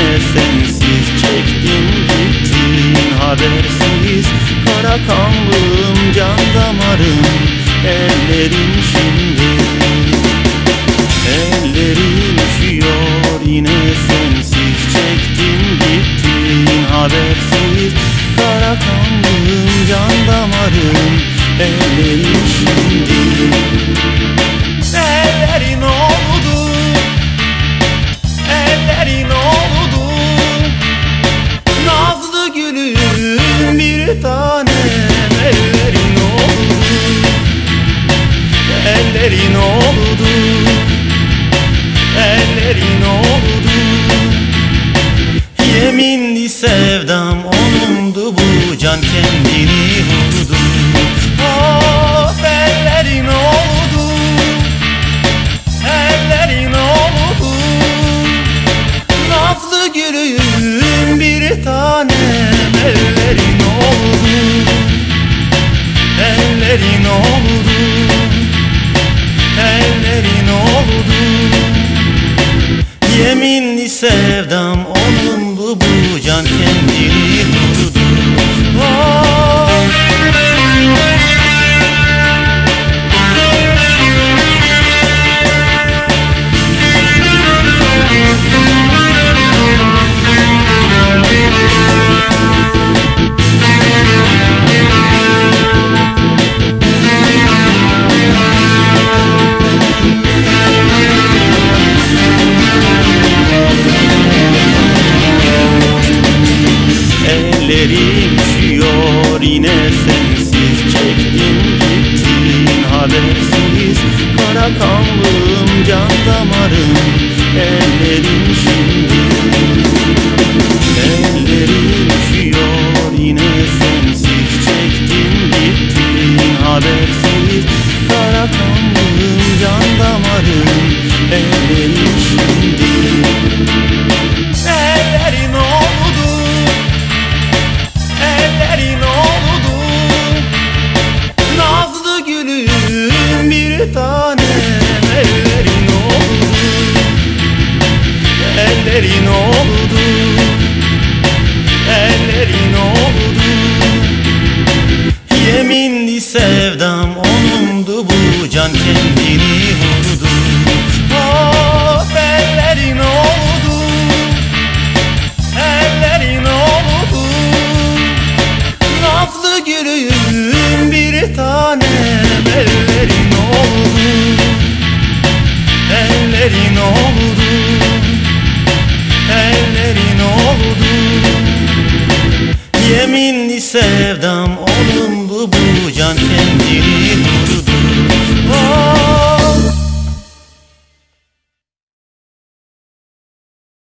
sensiz çektin gittin habersiz. Kara kanlım can damarım ellerim şimdi. Ellerim üşüyor yine sensiz çektin gittin habersiz. Kara kanlım can damarım ellerim şimdi. Ellerin oldu, ellerin oldu, nazlı gülüm bir tanem. Ellerin oldu, ellerin oldu, ellerin oldu. Yeminli sevdam onundu, bu can kendini vurdu. Of ellerin oldu, ellerin oldu, nazlı gülüm bir tanem. Ellerin oldu, ellerin oldu, ellerin oldu. Yeminli sevdam onundu, bu can kendini vurdu. Ellerim üşüyor yine sensiz çektin gittin habersiz. Kara kanlım can damarım ellerim şimdi. Ellerim üşüyor yine sensiz çektin gittin habersiz. Kara kanlım can damarım ellerim şimdi. Ellerin oldu, ellerin oldu, nazlı gülüm bir tanem. Ellerin oldu, ellerin oldu, ellerin oldu. Yeminli sevdam onundu, bu can kendini vurdu. Of ellerin oldu, ellerin oldu, nazlı gülüm bir tanem. Ellerin oldu, ellerin oldu, ellerin oldu. Yeminli sevdam onundu, bu can kendini